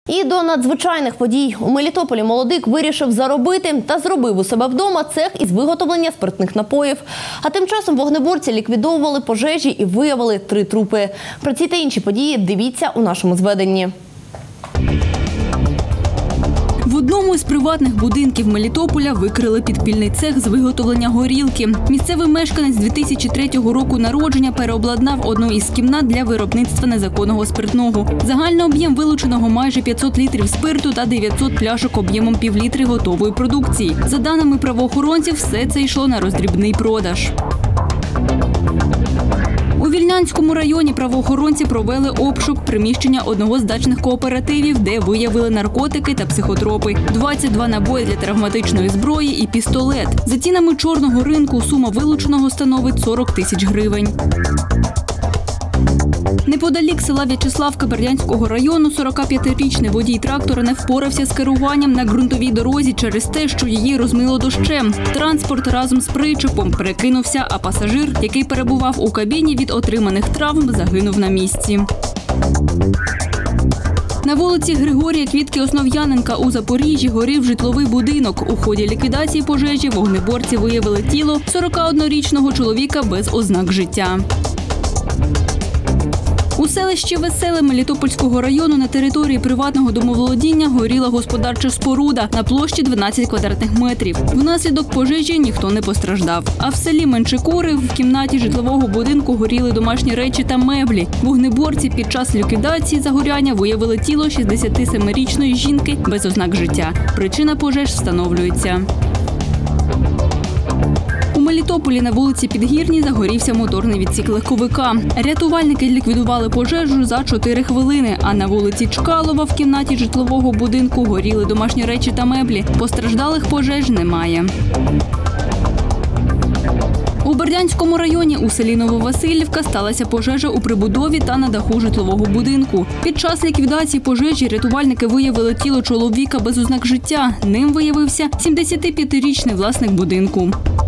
І до надзвичайних подій. У Мелітополі молодик вирішив заробити та зробив у себе вдома цех із виготовлення спиртних напоїв. А тим часом вогнеборці ліквідовували пожежі і виявили 3 трупи. Про ці та інші події дивіться у нашому зведенні. В одному із приватних будинків Мелітополя викрили підпільний цех з виготовлення горілки. Місцевий мешканець 2003 року народження переобладнав одну із кімнат для виробництва незаконного спиртного. Загальний об'єм вилученого майже 500 літрів спирту та 900 пляшок об'ємом півлітри готової продукції. За даними правоохоронців, все це йшло на роздрібний продаж. У Вільнянському районі правоохоронці провели обшук приміщення одного з дачних кооперативів, де виявили наркотики та психотропи, 22 набої для травматичної зброї і пістолет. За цінами чорного ринку сума вилученого становить 40 тисяч гривень. Неподалік села В'ячеславка Бердянського району 45-річний водій трактора не впорався з керуванням на ґрунтовій дорозі через те, що її розмило дощем. Транспорт разом з причепом перекинувся, а пасажир, який перебував у кабіні від отриманих травм, загинув на місці. На вулиці Григорія Квітки-Основ'яненка у Запоріжжі горів житловий будинок. У ході ліквідації пожежі вогнеборці виявили тіло 41-річного чоловіка без ознак життя. У селищі Веселе Мелітопольського району на території приватного домоволодіння горіла господарча споруда на площі 12 квадратних метрів. Внаслідок пожежі ніхто не постраждав. А в селі Меншикури в кімнаті житлового будинку горіли домашні речі та меблі. Вогнеборці під час ліквідації загоряння виявили тіло 67-річної жінки без ознак життя. Причина пожеж встановлюється. У Мелітополі на вулиці Підгірній загорівся моторний відсік легковика. Рятувальники ліквідували пожежу за 4 хвилини, а на вулиці Чкалова в кімнаті житлового будинку горіли домашні речі та меблі. Постраждалих пожеж немає. У Бердянському районі у селі Нововасилівка сталася пожежа у прибудові та на даху житлового будинку. Під час ліквідації пожежі рятувальники виявили тіло чоловіка без ознак життя. Ним виявився 75-річний власник будинку.